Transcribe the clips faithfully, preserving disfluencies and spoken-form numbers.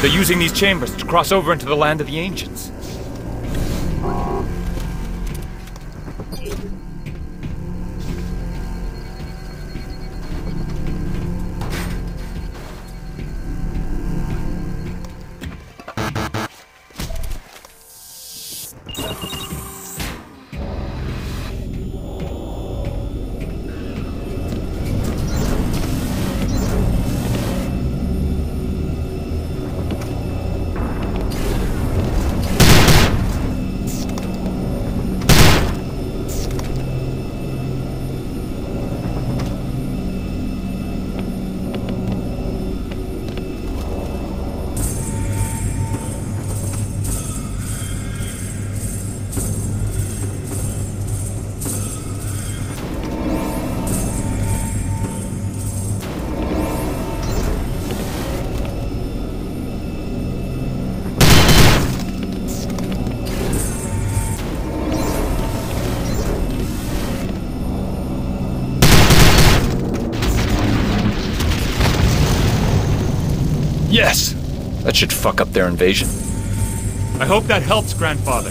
They're using these chambers to cross over into the land of the ancients. Yes! That should fuck up their invasion. I hope that helps, Grandfather.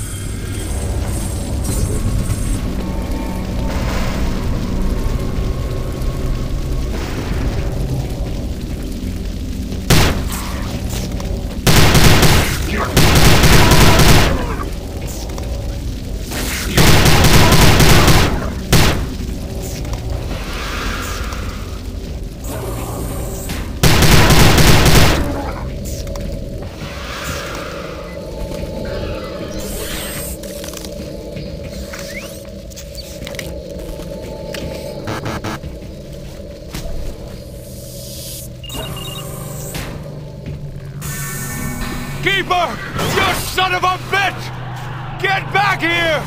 Keeper! You son of a bitch! Get back here!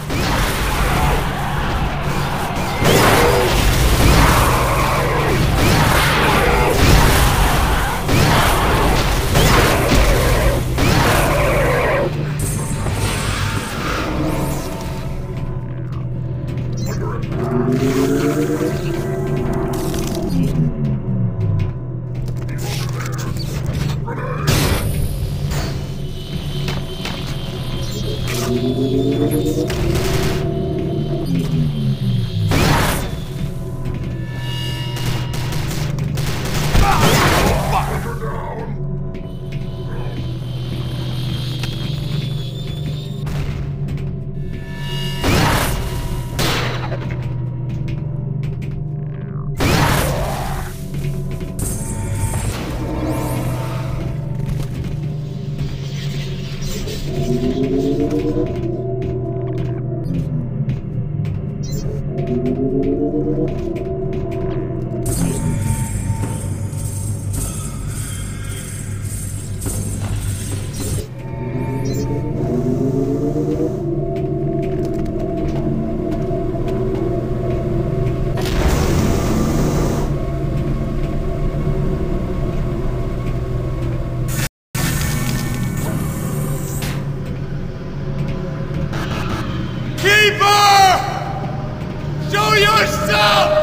Show yourself!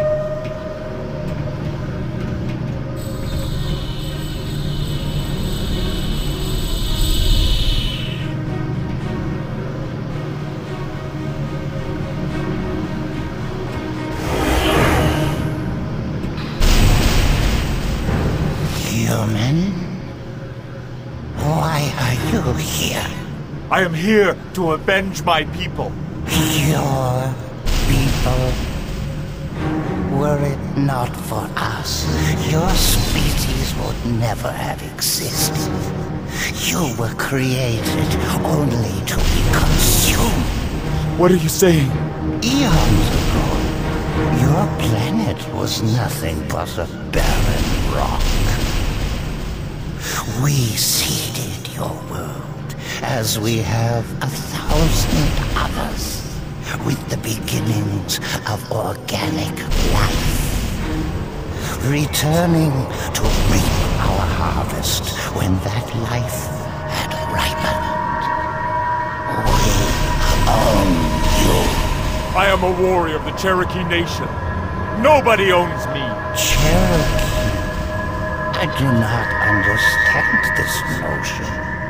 Human? Why are you here? I am here to avenge my people. Your people? Were it not for us, your species would never have existed. You were created only to be consumed. What are you saying? Eons ago, your planet was nothing but a barren rock. We seeded your world, as we have a thousand others, with the beginnings of organic life, returning to reap our harvest when that life had ripened. We own you. I am a warrior of the Cherokee Nation. Nobody owns me. Cherokee? I do not understand this notion.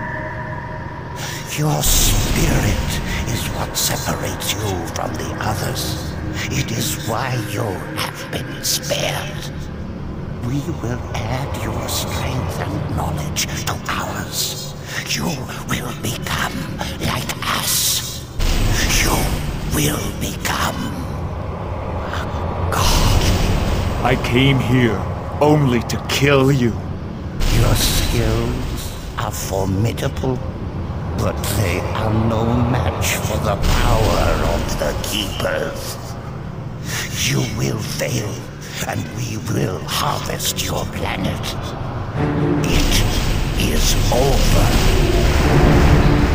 Your spirit is what separates you from the others. It is why you have been spared. We will add your strength and knowledge to ours. You will become like us. You will become a god. I came here only to kill you. Your skills are formidable, but they are no match for the power of the Keepers. You will fail, and we will harvest your planet. It is over.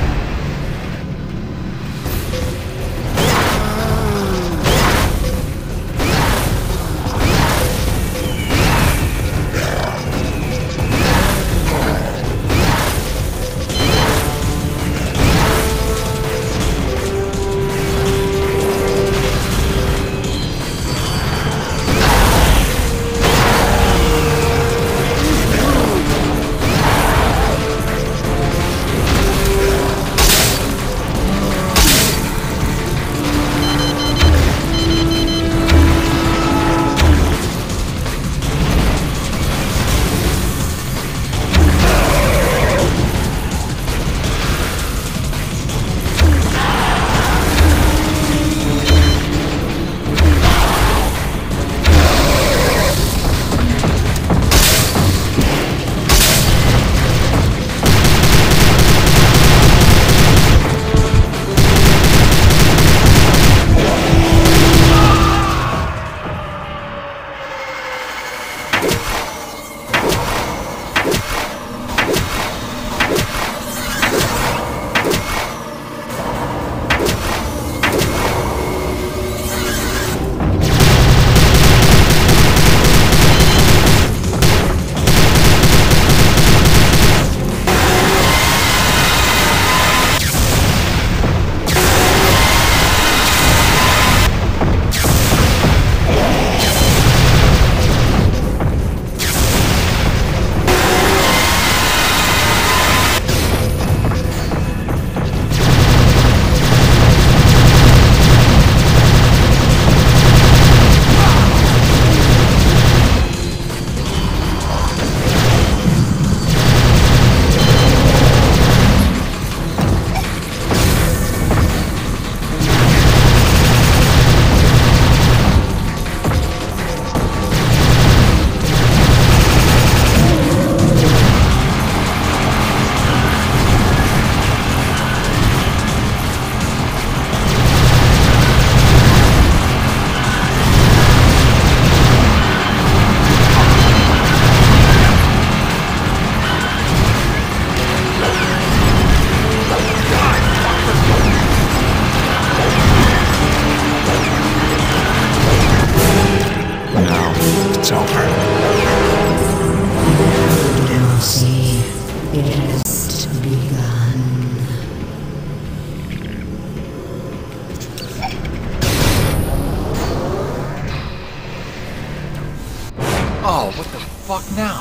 Oh, what the fuck now?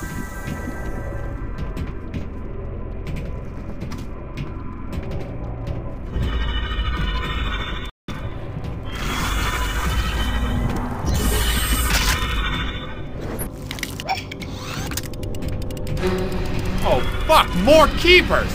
Oh, fuck! More keepers!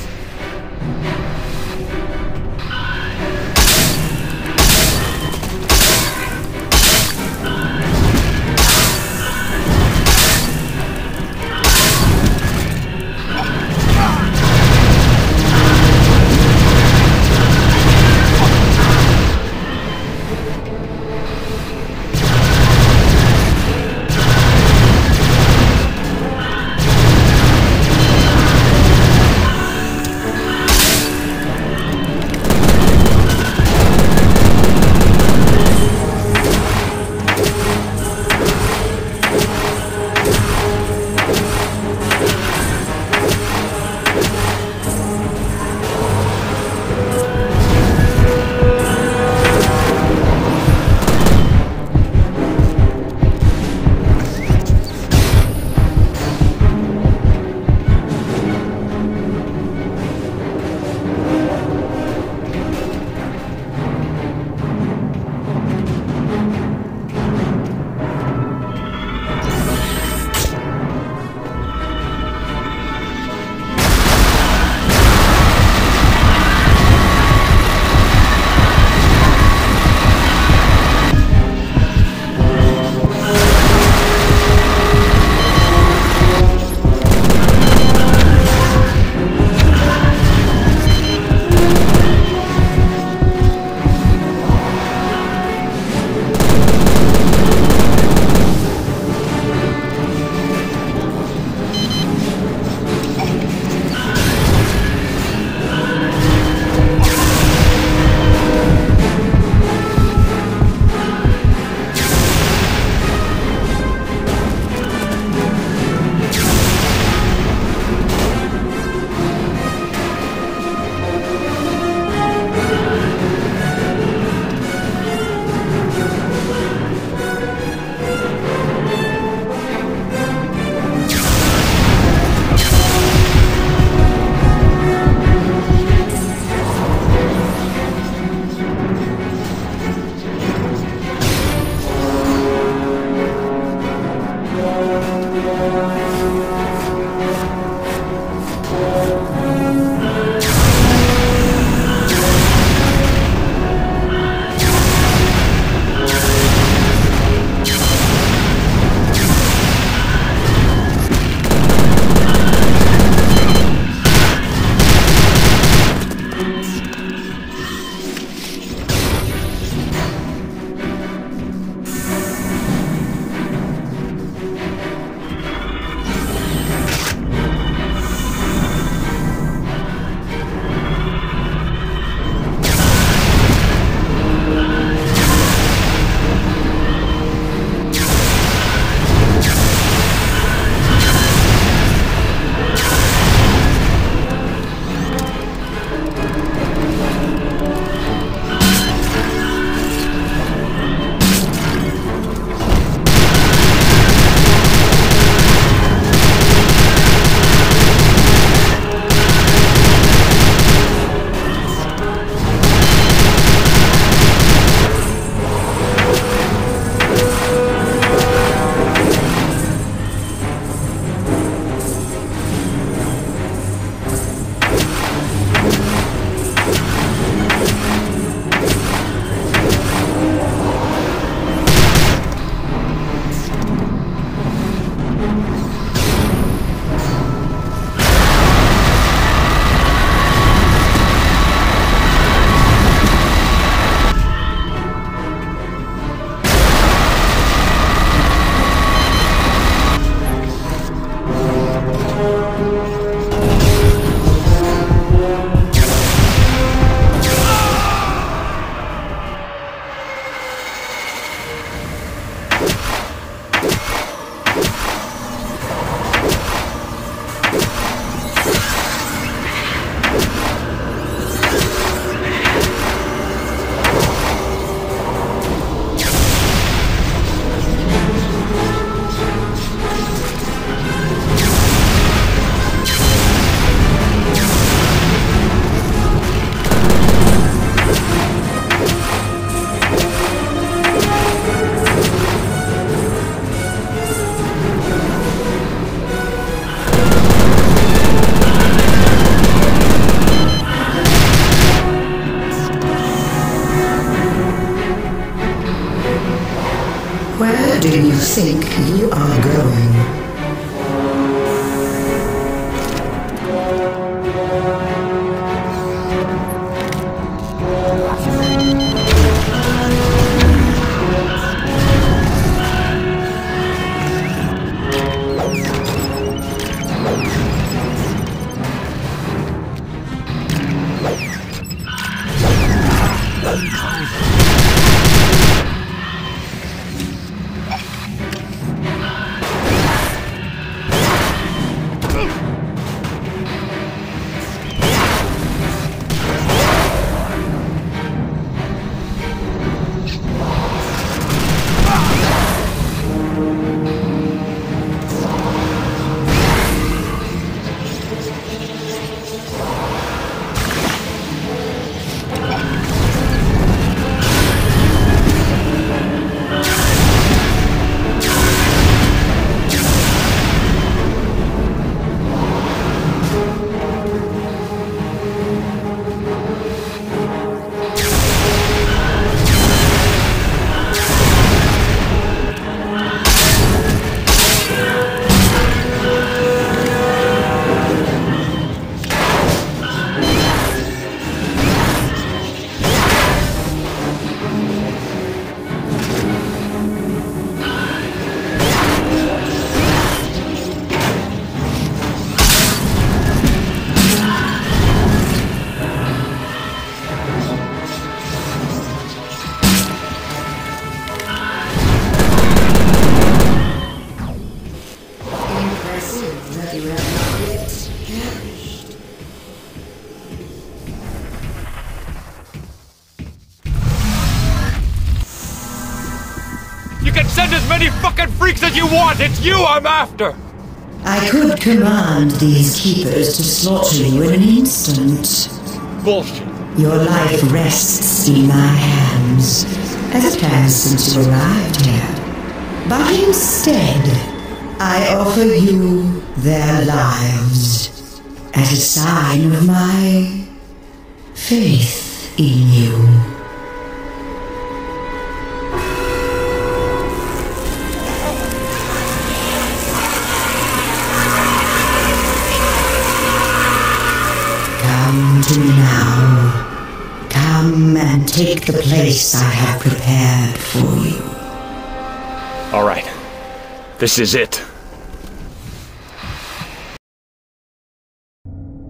Where do you think you are going? You can send as many fucking freaks as you want! It's you I'm after! I could command these keepers to slaughter you in an instant. Bullshit. Your life rests in my hands, as it has since you arrived here. But instead, I offer you their lives as a sign of my faith in you. Come to me now. Come and take the place I have prepared for you. All right. This is it.